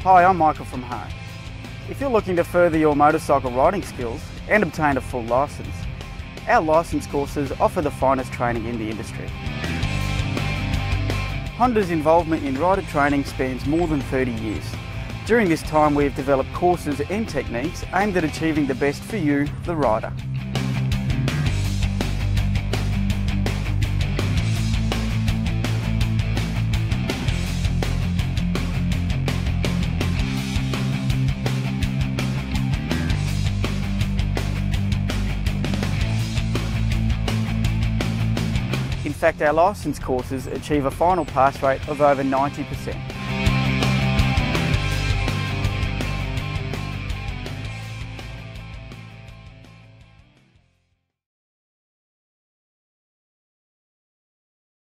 Hi, I'm Michael from HART. If you're looking to further your motorcycle riding skills and obtain a full licence, our licence courses offer the finest training in the industry. Honda's involvement in rider training spans more than 30 years. During this time we have developed courses and techniques aimed at achieving the best for you, the rider. In fact, our licence courses achieve a final pass rate of over 90%.